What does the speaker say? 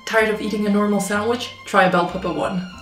Tired of eating a normal sandwich? Try a bell pepper one.